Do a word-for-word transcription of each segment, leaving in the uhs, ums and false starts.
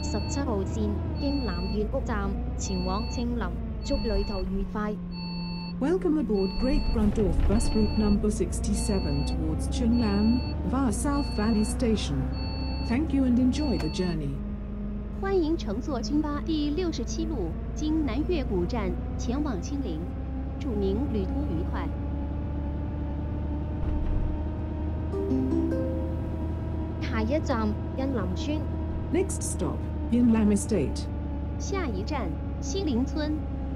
十七號線經南粵谷站前往青林，祝旅途愉快。 Welcome aboard Great Grundorf bus route number sixty-seven towards Chunlam via South Valley Station. Thank you and enjoy the journey. 欢迎乘坐军巴第六十七路经南岳谷站前往青林，祝您旅途愉快。 下一站恩林村。 Next stop, Yinlam Estate. 下一站西林村。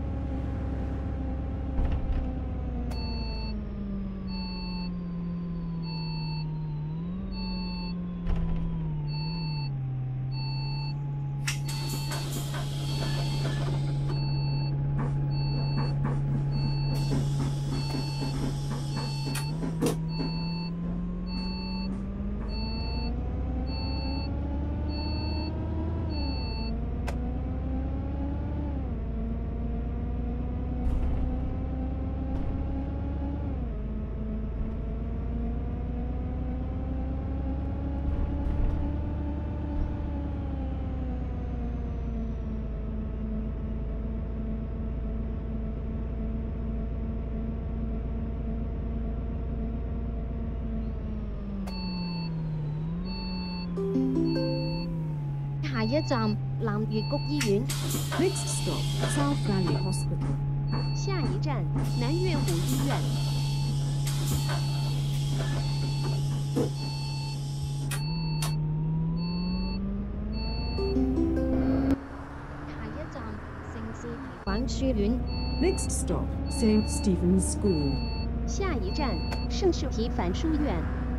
下一站南粵谷醫院。 Next stop, South Valley Hospital. 下一站南岳谷医院。 下一站聖士提反書院。 Next stop, Saint Stephen's School. 下一站圣士提反书院。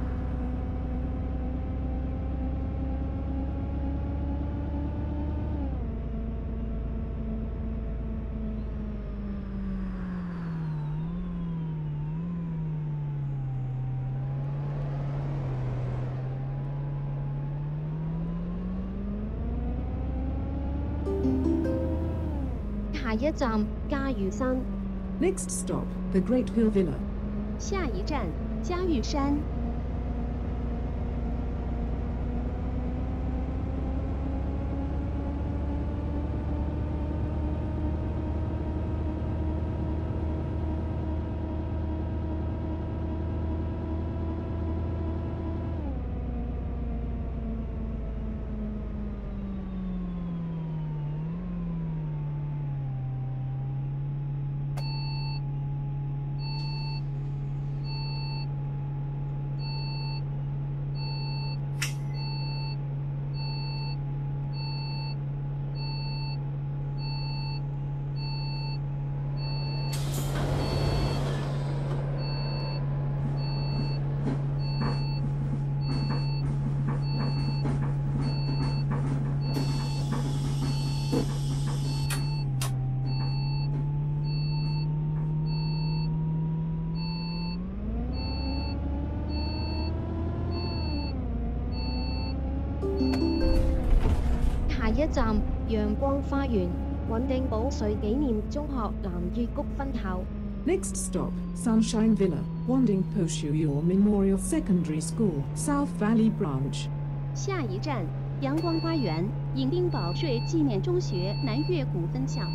下一站嘉峪山。 Next stop, the Great Hill Villa. 下一站嘉峪山。 下一站陽光花園穩定保瑞紀念中學南粵谷分校。 Next stop, Sunshine Villa, Wanding Poshuyur Memorial Secondary School, South Valley Branch. 下一站阳光花园迎宾保税纪念中学南岳谷分校。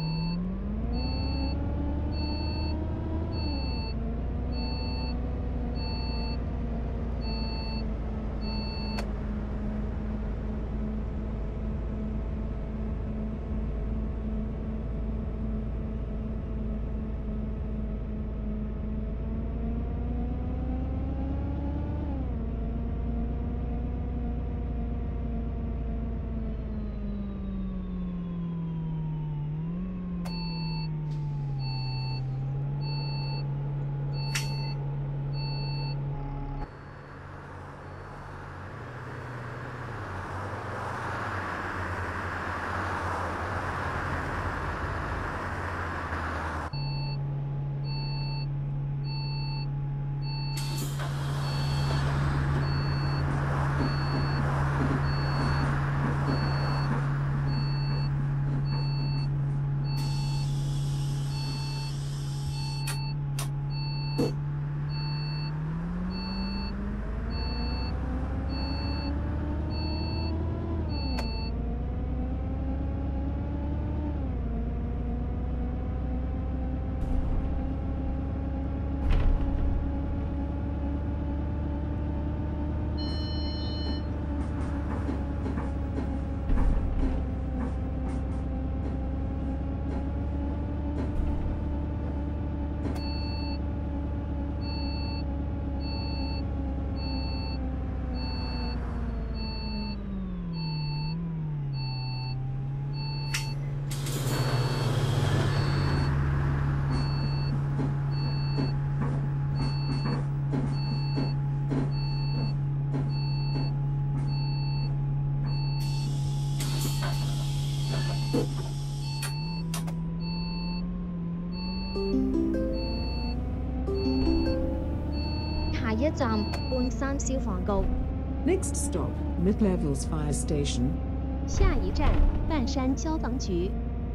一站半山消防局。 Next stop, Mid-Levels Fire Station. 下一站半山消防局。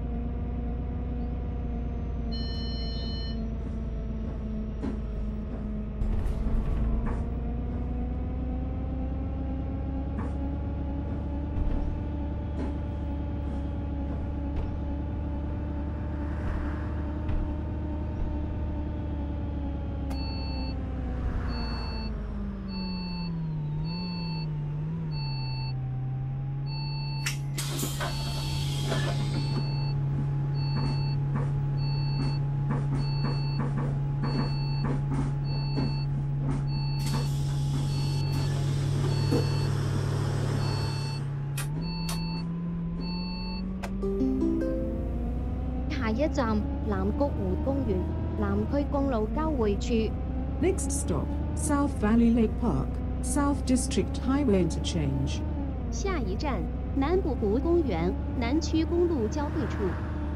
下一站南谷湖公園南區公路交匯處。 Next stop, South Valley Lake Park, South District Highway Interchange. 下一站南浦湖公园南区公路交汇处。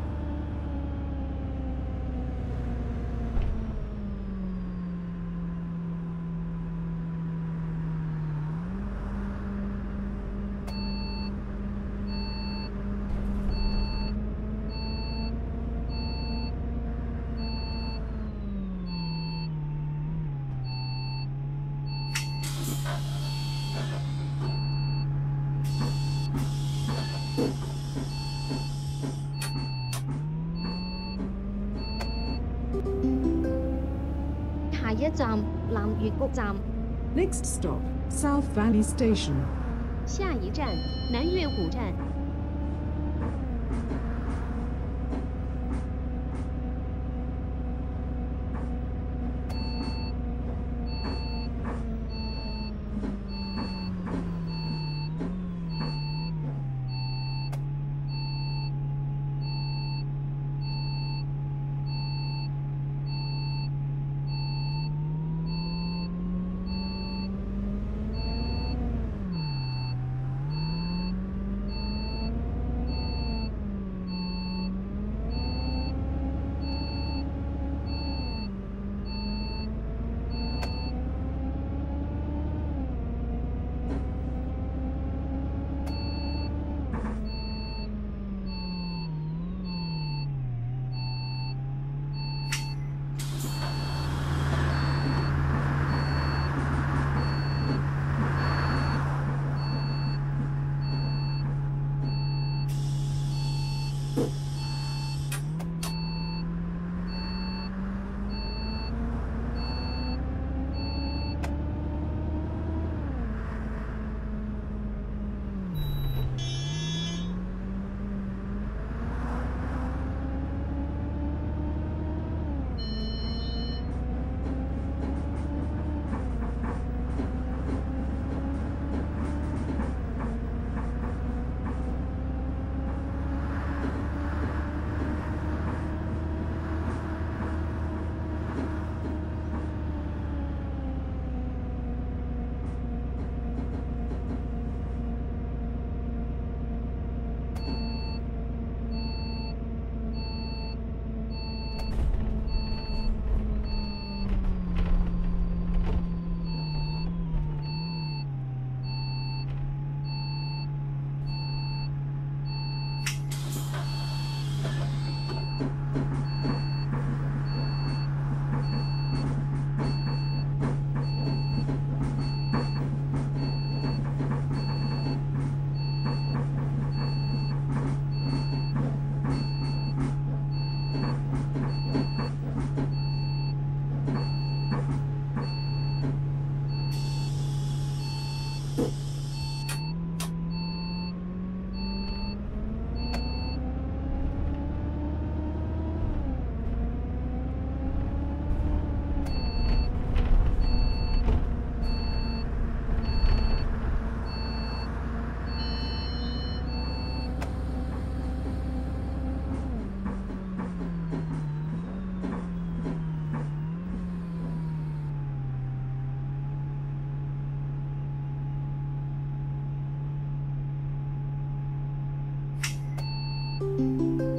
下一站南粵谷站。 Next stop, South Valley Station. 下一站南岳谷站。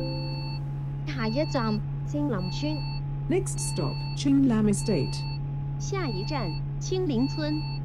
下一站正林村。 Next stop, Ching Lam Estate. 下一站青林村。